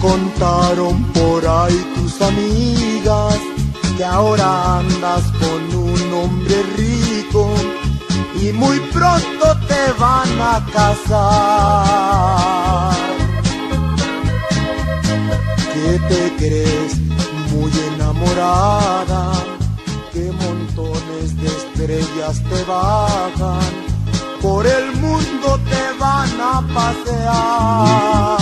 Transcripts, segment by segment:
contaron por ahí tus amigas que ahora andas con un hombre rico y muy pronto te van a casar. ¿Qué te crees? Muy enamorada, que montones de estrellas te bajan, por el mundo te van a pasear.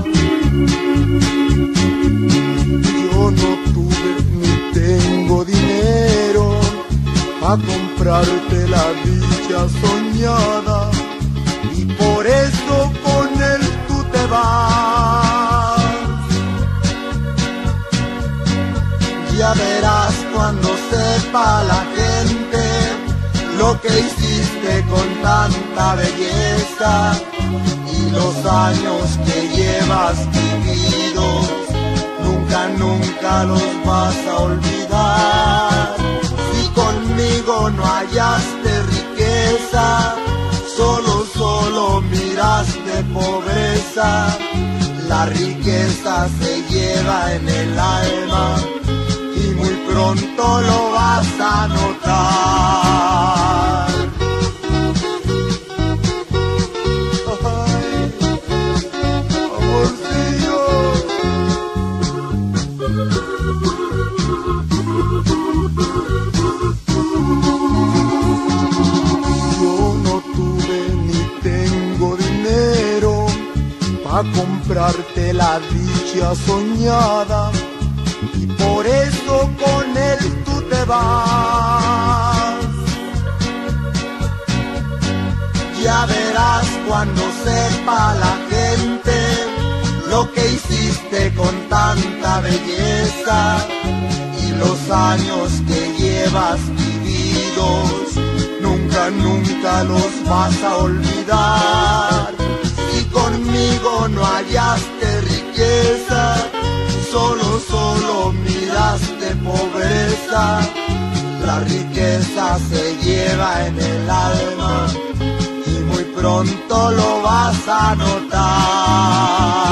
Yo no tuve ni tengo dinero a comprarte la dicha soñada, y por eso con él tú te vas. Ya verás cuando sepa la gente lo que hiciste con tanta belleza y los años que llevas vividos, nunca los vas a olvidar. Si conmigo no hallaste riqueza, solo miraste pobreza, la riqueza se lleva en el alma y muy pronto lo vas a notar. Ay, amorcillo. Yo no tuve ni tengo dinero pa' comprarte la dicha soñada, y por eso con él tú te vas. Ya verás cuando sepa la gente lo que hiciste con tanta belleza y los años que llevas vividos, nunca los vas a olvidar. Si conmigo no hallaste riqueza, solo miraste pobreza, la riqueza se lleva en el alma y muy pronto lo vas a notar.